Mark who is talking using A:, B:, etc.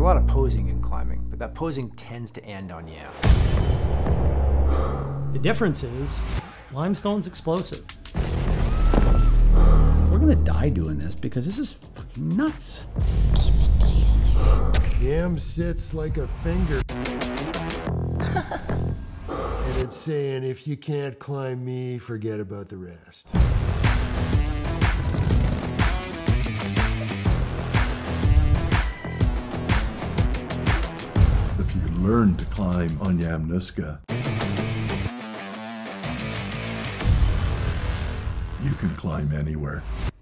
A: lot of posing in climbing, but that posing tends to end on yam.
B: The difference is, limestone's explosive.
C: We're gonna die doing this because this is fucking nuts.
D: Keep it together.
E: Yam sits like a finger. And it's saying, if you can't climb me, forget about the rest.
F: If you learn to climb on Yamnuska, you can climb anywhere.